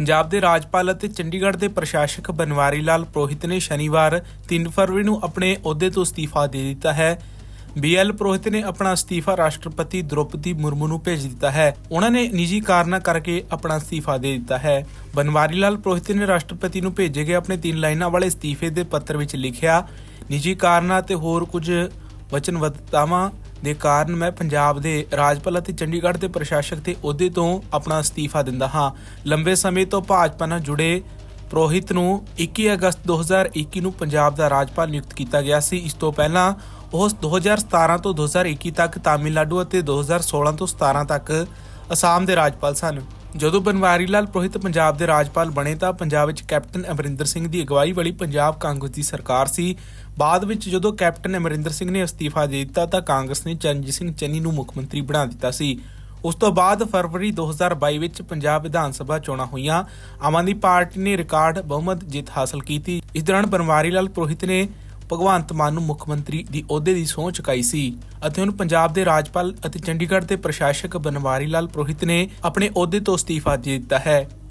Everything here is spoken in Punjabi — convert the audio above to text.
पंजाब के राजपाल ਅਤੇ ਚੰਡੀਗੜ੍ਹ ਦੇ ਪ੍ਰਸ਼ਾਸਕ बनवारी लाल पुरोहित ने शनिवार 3 फरवरी ਨੂੰ ਆਪਣੇ ਅਹੁਦੇ ਤੋਂ ਅਸਤੀਫਾ ਦੇ ਦਿੱਤਾ है। BL पुरोहित ने अपना ਅਸਤੀਫਾ राष्ट्रपति द्रौपदी मुर्मू ਨੂੰ ਭੇਜ ਦਿੱਤਾ है। ਉਹਨਾਂ ਨੇ ਨਿੱਜੀ ਕਾਰਨਾਂ ਕਰਕੇ ਆਪਣਾ ਅਸਤੀਫਾ ਦੇ ਦਿੱਤਾ है। बनवारी लाल पुरोहित ने राष्ट्रपति ਨੂੰ ਭੇਜੇ ਗਏ ਆਪਣੇ 3 ਲਾਈਨਾਂ ਵਾਲੇ ਅਸਤੀਫੇ ਦੇ ਪੱਤਰ ਵਿੱਚ ਲਿਖਿਆ, ਨਿੱਜੀ ਕਾਰਨਾਂ ਤੇ ਹੋਰ ਕੁਝ ਵਚਨਬੱਧਤਾਵਾਂ ਦੇ ਕਾਰਨ मैं पंजाब ਦੇ ਰਾਜਪਾਲ ਅਤੇ ਚੰਡੀਗੜ੍ਹ ਦੇ ਪ੍ਰਸ਼ਾਸਕ ਦੇ ਅਹੁਦੇ ਤੋਂ ਆਪਣਾ ਅਸਤੀਫਾ ਦਿੰਦਾ ਹਾਂ। ਲੰਬੇ ਸਮੇਂ ਤੋਂ ਭਾਜਪਾ ਨਾਲ ਜੁੜੇ ਪੁਰੋਹਿਤ ਨੂੰ 21 ਅਗਸਤ 2021 ਨੂੰ ਪੰਜਾਬ ਦਾ ਰਾਜਪਾਲ ਨਿਯੁਕਤ ਕੀਤਾ ਗਿਆ ਸੀ। ਇਸ ਤੋਂ ਪਹਿਲਾਂ ਉਹ 2017 ਤੋਂ 2021 ਤੱਕ ਤਾਮਿਲਨਾਡੂ ਅਤੇ 2016 ਤੋਂ 17 ਤੱਕ ਅਸਾਮ ਦੇ ਰਾਜਪਾਲ ਸਨ। ਜਦੋਂ बनवारी लाल पुरोहित ਪੰਜਾਬ ਦੇ ਰਾਜਪਾਲ ਬਣੇ ਤਾਂ ਪੰਜਾਬ ਵਿੱਚ ਕੈਪਟਨ ਅਮਰਿੰਦਰ ਸਿੰਘ ਦੀ ਅਗਵਾਈ ਵਾਲੀ ਪੰਜਾਬ ਕਾਂਗਰਸ ਦੀ ਸਰਕਾਰ ਸੀ। ਬਾਅਦ ਵਿੱਚ ਜਦੋਂ ਕੈਪਟਨ ਅਮਰਿੰਦਰ ਸਿੰਘ ਨੇ ਅਸਤੀਫਾ ਦੇ ਦਿੱਤਾ ਤਾਂ ਕਾਂਗਰਸ ਨੇ ਚਰਨਜੀਤ ਸਿੰਘ ਚੰਨੀ ਨੂੰ ਮੁੱਖ ਮੰਤਰੀ ਬਣਾ ਦਿੱਤਾ ਸੀ। ਉਸ ਤੋਂ ਬਾਅਦ ਫਰਵਰੀ 2022 ਵਿੱਚ ਪੰਜਾਬ ਵਿਧਾਨ ਸਭਾ ਚੋਣਾਂ ਹੋਈਆਂ। ਆਮ ਆਦਮੀ ਪਾਰਟੀ ਨੇ ਰਿਕਾਰਡ ਬਹੁਮਤ ਜਿੱਤ ਹਾਸਲ ਕੀਤੀ। ਇਸ ਦੌਰਾਨ बनवारी लाल पुरोहित ਨੇ ਭਗਵੰਤ ਮਾਨ ਨੂੰ ਮੁੱਖ ਮੰਤਰੀ ਦੀ ਅਹੁਦੇ ਦੀ ਸਹੁੰ ਚੁਕਾਈ ਸੀ ਅਤੇ ਹੁਣ ਪੰਜਾਬ ਦੇ ਰਾਜਪਾਲ ਅਤੇ ਚੰਡੀਗੜ੍ਹ ਦੇ ਪ੍ਰਸ਼ਾਸਕ बनवारी लाल पुरोहित ਨੇ ਆਪਣੇ ਅਹੁਦੇ ਤੋਂ ਅਸਤੀਫਾ ਦੇ ਦਿੱਤਾ ਹੈ।